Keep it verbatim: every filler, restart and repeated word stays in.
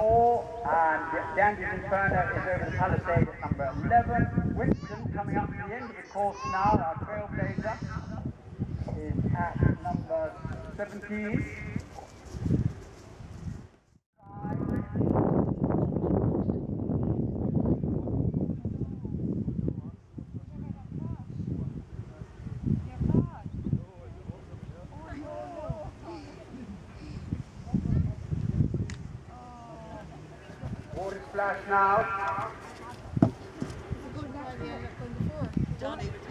four, and the Andy's Inferno is over the Palisade at number eleven. Winston coming up to the end of the course now, our trailblazer, is at number seventeen. Water splash now. Johnny.